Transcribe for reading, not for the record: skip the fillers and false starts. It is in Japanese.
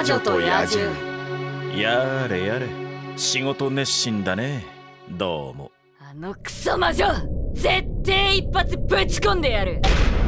魔女と野獣。 やれやれ、仕事熱心だね。どうも。 あのクソ魔女、絶対一発ぶち込んでやる。